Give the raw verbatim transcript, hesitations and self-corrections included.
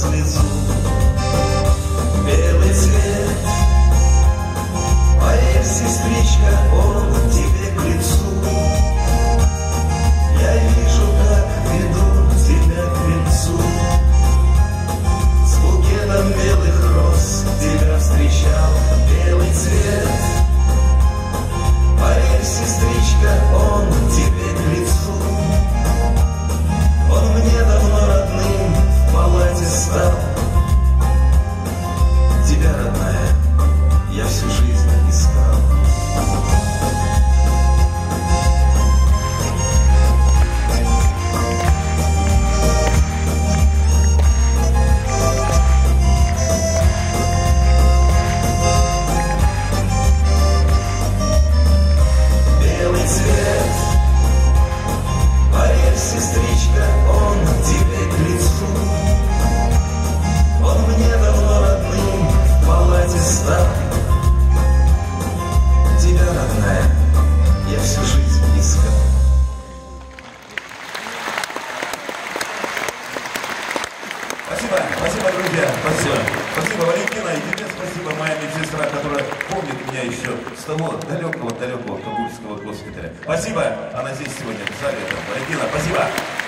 слезу. Белый цвет, поверь, сестричка, он тебе к лицу. Я вижу, как ведут тебя к крыльцу. С букетом белых роз тебя встречал белый цвет. Поверь, сестричка, он тебе к лицу. Он мне давно родным в палате стал. Тебя, родная, я всю жизнь искал. Белый цвет, поверь, сестричка, он тебе к лицу. Он мне давно родным в палате стал. Тебя, родная, я всю жизнь искал. Спасибо, спасибо, друзья, спасибо. Спасибо, Валентина, и тебе спасибо, моя медсестра, которая помнит меня еще с того далекого-далекого кабульского госпиталя. Спасибо, она здесь сегодня писали это. Валентина, спасибо.